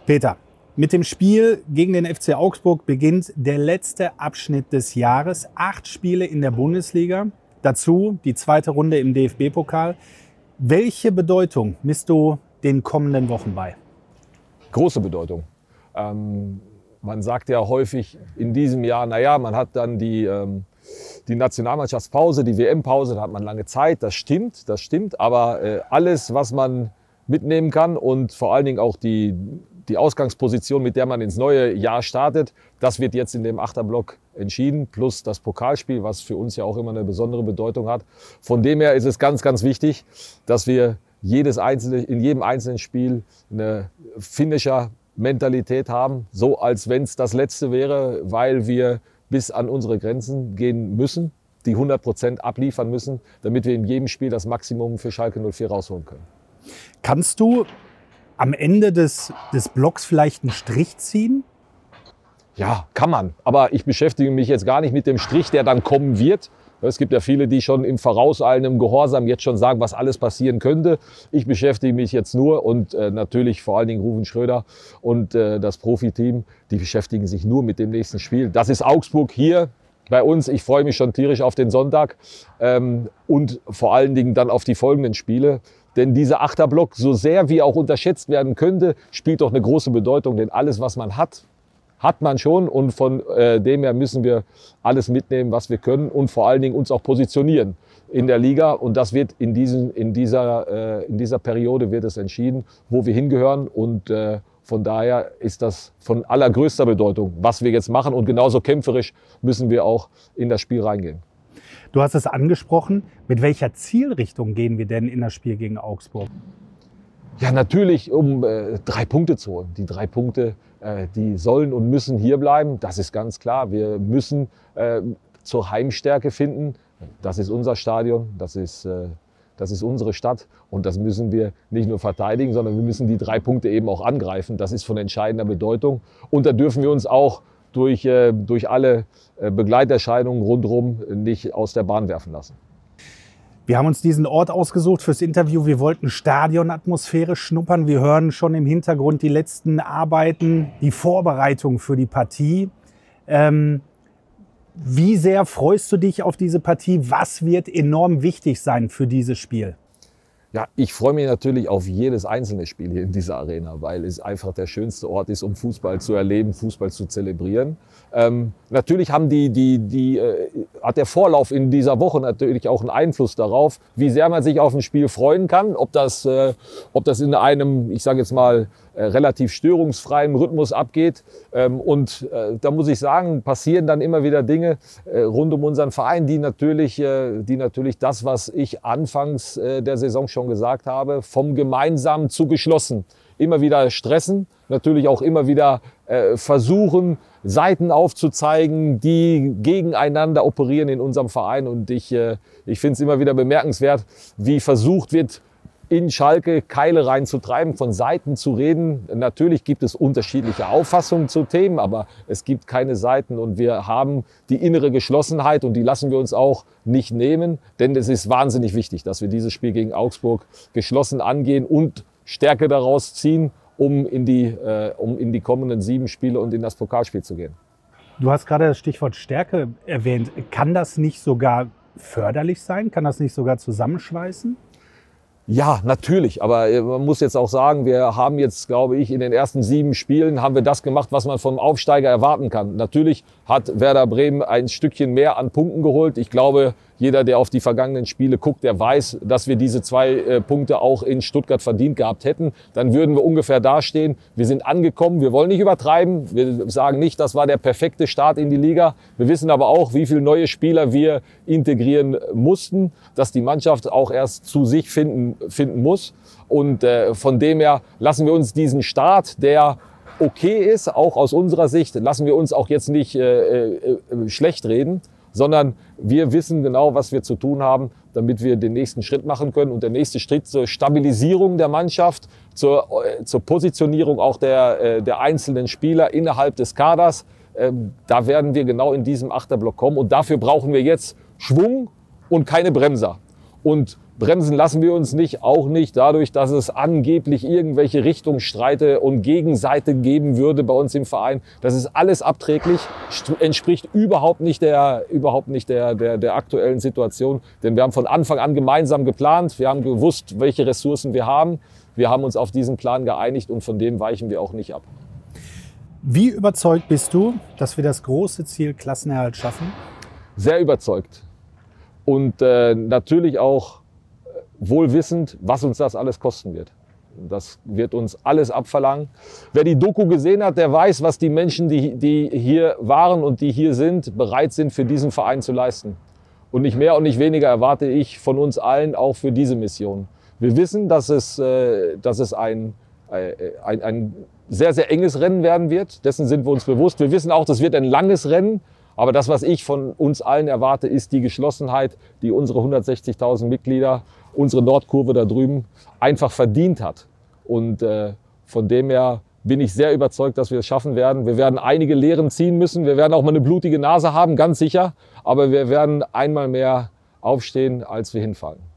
Peter, mit dem Spiel gegen den FC Augsburg beginnt der letzte Abschnitt des Jahres. 8 Spiele in der Bundesliga, dazu die zweite Runde im DFB-Pokal. Welche Bedeutung misst du den kommenden Wochen bei? Große Bedeutung. Man sagt ja häufig in diesem Jahr, naja, man hat dann die Nationalmannschaftspause, die WM-Pause, da hat man lange Zeit, das stimmt. Aber alles, was man mitnehmen kann und vor allen Dingen auch die Ausgangsposition, mit der man ins neue Jahr startet, das wird jetzt in dem Achterblock entschieden, plus das Pokalspiel, was für uns ja auch immer eine besondere Bedeutung hat. Von dem her ist es ganz, ganz wichtig, dass wir in jedem einzelnen Spiel eine Finisher-Mentalität haben, so als wenn es das letzte wäre, weil wir bis an unsere Grenzen gehen müssen, die 100% abliefern müssen, damit wir in jedem Spiel das Maximum für Schalke 04 rausholen können. Kannst du am Ende des Blocks vielleicht einen Strich ziehen? Ja, kann man. Aber ich beschäftige mich jetzt gar nicht mit dem Strich, der dann kommen wird. Es gibt ja viele, die schon im vorauseilenden Gehorsam jetzt schon sagen, was alles passieren könnte. Ich beschäftige mich jetzt nur und natürlich vor allen Dingen Ruven Schröder und das Profiteam, die beschäftigen sich nur mit dem nächsten Spiel. Das ist Augsburg hier bei uns. Ich freue mich schon tierisch auf den Sonntag und vor allen Dingen dann auf die folgenden Spiele. Denn dieser Achterblock, so sehr wie auch unterschätzt werden könnte, spielt doch eine große Bedeutung. Denn alles, was man hat, hat man schon. Und von dem her müssen wir alles mitnehmen, was wir können. Und vor allen Dingen uns auch positionieren in der Liga. Und das wird in dieser Periode wird es entschieden, wo wir hingehören. Und von daher ist das von allergrößter Bedeutung, was wir jetzt machen. Und genauso kämpferisch müssen wir auch in das Spiel reingehen. Du hast es angesprochen. Mit welcher Zielrichtung gehen wir denn in das Spiel gegen Augsburg? Ja, natürlich, um 3 Punkte zu holen. Die 3 Punkte, die sollen und müssen hier bleiben. Das ist ganz klar. Wir müssen zur Heimstärke finden. Das ist unser Stadion, das ist unsere Stadt. Und das müssen wir nicht nur verteidigen, sondern wir müssen die 3 Punkte eben auch angreifen. Das ist von entscheidender Bedeutung. Und da dürfen wir uns auch durch alle Begleiterscheinungen rundherum nicht aus der Bahn werfen lassen. Wir haben uns diesen Ort ausgesucht fürs Interview. Wir wollten Stadionatmosphäre schnuppern. Wir hören schon im Hintergrund die letzten Arbeiten, die Vorbereitung für die Partie. Wie sehr freust du dich auf diese Partie? Was wird enorm wichtig sein für dieses Spiel? Ja, ich freue mich natürlich auf jedes einzelne Spiel hier in dieser Arena, weil es einfach der schönste Ort ist, um Fußball zu erleben, Fußball zu zelebrieren. Natürlich hat der Vorlauf in dieser Woche natürlich auch einen Einfluss darauf, wie sehr man sich auf ein Spiel freuen kann, ob das in einem, ich sage jetzt mal, relativ störungsfreien Rhythmus abgeht. Da muss ich sagen, passieren dann immer wieder Dinge rund um unseren Verein, die natürlich das, was ich anfangs der Saison schon gesagt habe, vom Gemeinsamen zu geschlossen, immer wieder stressen, natürlich auch immer wieder versuchen, Seiten aufzuzeigen, die gegeneinander operieren in unserem Verein. Und ich finde es immer wieder bemerkenswert, wie versucht wird, in Schalke Keile reinzutreiben, von Seiten zu reden. Natürlich gibt es unterschiedliche Auffassungen zu Themen, aber es gibt keine Seiten und wir haben die innere Geschlossenheit und die lassen wir uns auch nicht nehmen, denn es ist wahnsinnig wichtig, dass wir dieses Spiel gegen Augsburg geschlossen angehen und Stärke daraus ziehen, um in die kommenden 7 Spiele und in das Pokalspiel zu gehen. Du hast gerade das Stichwort Stärke erwähnt. Kann das nicht sogar förderlich sein? Kann das nicht sogar zusammenschweißen? Ja, natürlich. Aber man muss jetzt auch sagen, wir haben jetzt, glaube ich, in den ersten 7 Spielen haben wir das gemacht, was man vom Aufsteiger erwarten kann. Natürlich hat Werder Bremen ein Stückchen mehr an Punkten geholt. Ich glaube, jeder, der auf die vergangenen Spiele guckt, der weiß, dass wir diese 2 Punkte auch in Stuttgart verdient gehabt hätten. Dann würden wir ungefähr dastehen. Wir sind angekommen. Wir wollen nicht übertreiben. Wir sagen nicht, das war der perfekte Start in die Liga. Wir wissen aber auch, wie viele neue Spieler wir integrieren mussten, dass die Mannschaft auch erst zu sich finden muss. Und von dem her lassen wir uns diesen Start, der okay ist, auch aus unserer Sicht, lassen wir uns auch jetzt nicht schlecht reden, sondern wir wissen genau, was wir zu tun haben, damit wir den nächsten Schritt machen können. Und der nächste Schritt zur Stabilisierung der Mannschaft, zur Positionierung auch der einzelnen Spieler innerhalb des Kaders, da werden wir genau in diesem Achterblock kommen. Und dafür brauchen wir jetzt Schwung und keine Bremser. Und Bremsen lassen wir uns nicht, auch nicht dadurch, dass es angeblich irgendwelche Richtungsstreite und Gegenseite geben würde bei uns im Verein. Das ist alles abträglich, entspricht überhaupt nicht der aktuellen Situation. Denn wir haben von Anfang an gemeinsam geplant, wir haben gewusst, welche Ressourcen wir haben. Wir haben uns auf diesen Plan geeinigt und von dem weichen wir auch nicht ab. Wie überzeugt bist du, dass wir das große Ziel Klassenerhalt schaffen? Sehr überzeugt. Und natürlich auch wohl wissend, was uns das alles kosten wird. Das wird uns alles abverlangen. Wer die Doku gesehen hat, der weiß, was die Menschen, die hier waren und die hier sind, bereit sind, für diesen Verein zu leisten. Und nicht mehr und nicht weniger erwarte ich von uns allen auch für diese Mission. Wir wissen, dass es ein sehr, sehr enges Rennen werden wird. Dessen sind wir uns bewusst. Wir wissen auch, das wird ein langes Rennen. Aber das, was ich von uns allen erwarte, ist die Geschlossenheit, die unsere 160.000 Mitglieder, unsere Nordkurve da drüben einfach verdient hat. Und von dem her bin ich sehr überzeugt, dass wir es schaffen werden. Wir werden einige Lehren ziehen müssen. Wir werden auch mal eine blutige Nase haben, ganz sicher. Aber wir werden einmal mehr aufstehen, als wir hinfallen.